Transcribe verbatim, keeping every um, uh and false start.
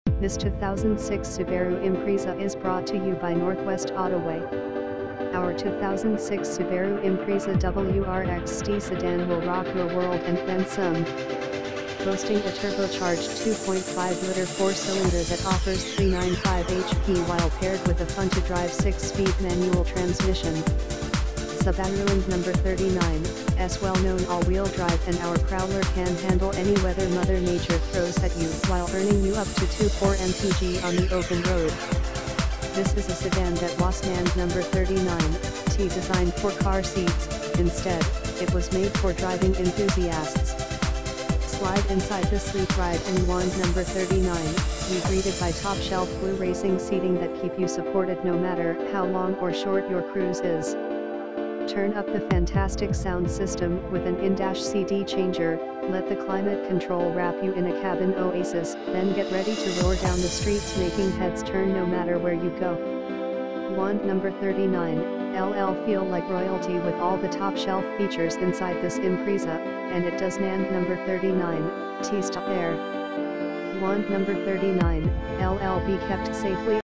This two thousand six Subaru Impreza is brought to you by Northwest Autoway. Our two thousand six Subaru Impreza W R X T sedan will rock your world and then some. Boasting a turbocharged two point five liter four-cylinder that offers three hundred ninety-five horsepower while paired with a fun-to-drive six-speed manual transmission. Subaru and number thirty-nine, S well-known all-wheel drive, and our Prowler can handle any weather Mother Nature throws at you while earning you up to two point four miles per gallon on the open road. This is a sedan that wasn't number thirty-nine, T designed for car seats. Instead, it was made for driving enthusiasts. Slide inside the sleek ride and wand number thirty-nine, be greeted by top-shelf blue racing seating that keep you supported no matter how long or short your cruise is. Turn up the fantastic sound system with an in-dash C D changer, let the climate control wrap you in a cabin oasis, then get ready to roar down the streets making heads turn no matter where you go. Wand number thirty-nine, L L feel like royalty with all the top-shelf features inside this Impreza, and it does Nand number thirty-nine, T stop there. Wand number thirty-nine, L L be kept safely